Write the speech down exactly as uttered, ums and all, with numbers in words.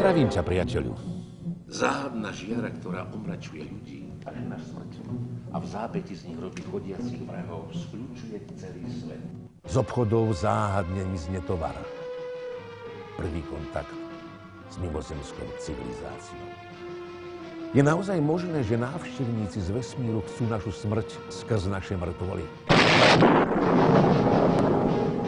Zdravím ťa, priateľu. Záhadná žiara, ktorá omračuje ľudí až na smrť. A v zápäti z nich robí chodiacich vrahov, skľúčuje celý svet. Z obchodov záhadne mizne tovar. Prvý kontakt s mimozemskou civilizáciou. Je naozaj možné, že návštevníci z vesmíru chcú našu smrť skrz naše mŕtvoly?